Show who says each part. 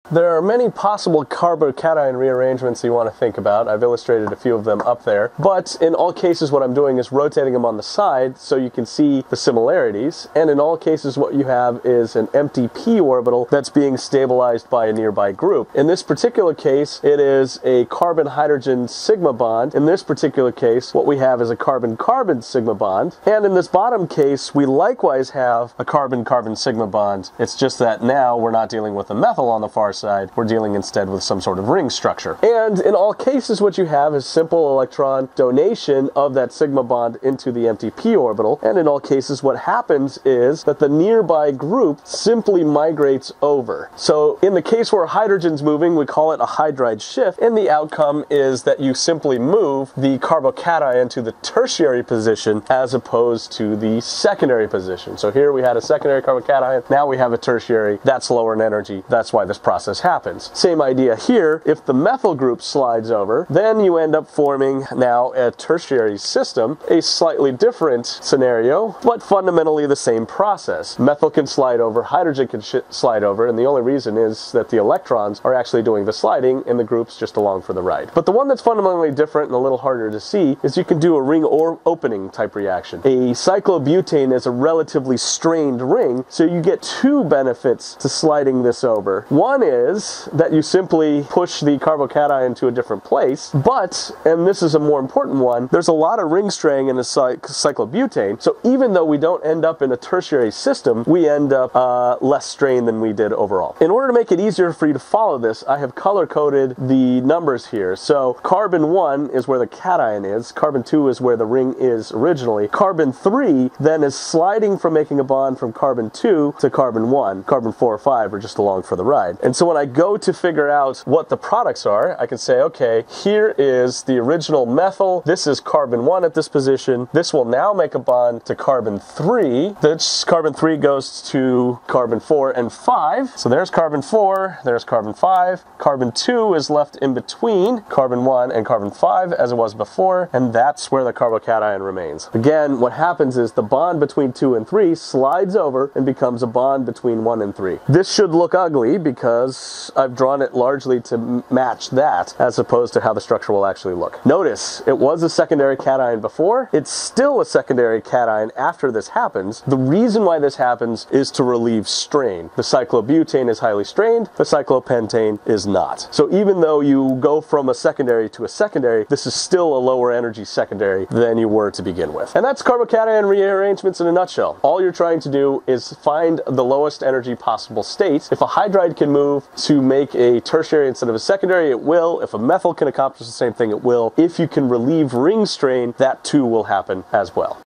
Speaker 1: There are many possible carbocation rearrangements you want to think about. I've illustrated a few of them up there, but in all cases what I'm doing is rotating them on the side so you can see the similarities, and in all cases what you have is an empty p orbital that's being stabilized by a nearby group. In this particular case, it is a carbon-hydrogen sigma bond. In this particular case, what we have is a carbon-carbon sigma bond, and in this bottom case, we likewise have a carbon-carbon sigma bond. It's just that now we're not dealing with a methyl on the far side, we're dealing instead with some sort of ring structure. And in all cases, what you have is simple electron donation of that sigma bond into the empty p orbital, and in all cases, what happens is that the nearby group simply migrates over. So in the case where hydrogen's moving, we call it a hydride shift, and the outcome is that you simply move the carbocation to the tertiary position as opposed to the secondary position. So here we had a secondary carbocation, now we have a tertiary. That's lower in energy. That's why this process happens. Same idea here. If the methyl group slides over, then you end up forming now a tertiary system, a slightly different scenario, but fundamentally the same process. Methyl can slide over, hydrogen can slide over, and the only reason is that the electrons are actually doing the sliding and the group's just along for the ride. But the one that's fundamentally different and a little harder to see is you can do a ring or opening type reaction. A cyclobutane is a relatively strained ring, so you get two benefits to sliding this over. One is that you simply push the carbocation to a different place, but, and this is a more important one, there's a lot of ring straying in a cyclobutane, so even though we don't end up in a tertiary system, we end up less strained than we did overall. In order to make it easier for you to follow this, I have color-coded the numbers here. So carbon 1 is where the cation is, carbon 2 is where the ring is originally, carbon 3 then is sliding from making a bond from carbon 2 to carbon 1, carbon 4 or 5 are just along for the ride. And so when I go to figure out what the products are, I can say, okay, here is the original methyl, this is carbon 1 at this position, this will now make a bond to carbon 3, this carbon 3 goes to carbon 4 and 5, so there's carbon 4, there's carbon 5, carbon 2 is left in between carbon 1 and carbon 5 as it was before, and that's where the carbocation remains. Again, what happens is the bond between 2 and 3 slides over and becomes a bond between 1 and 3. This should look ugly because I've drawn it largely to match that as opposed to how the structure will actually look. Notice, it was a secondary cation before, it's still a secondary cation after this happens. The reason why this happens is to relieve strain. The cyclobutane is highly strained, the cyclopentane is not. So even though you go from a secondary to a secondary, this is still a lower energy secondary than you were to begin with. And that's carbocation rearrangements in a nutshell. All you're trying to do is find the lowest energy possible state. If a hydride can move to make a tertiary instead of a secondary, it will. If a methyl can accomplish the same thing, it will. If you can relieve ring strain, that too will happen as well.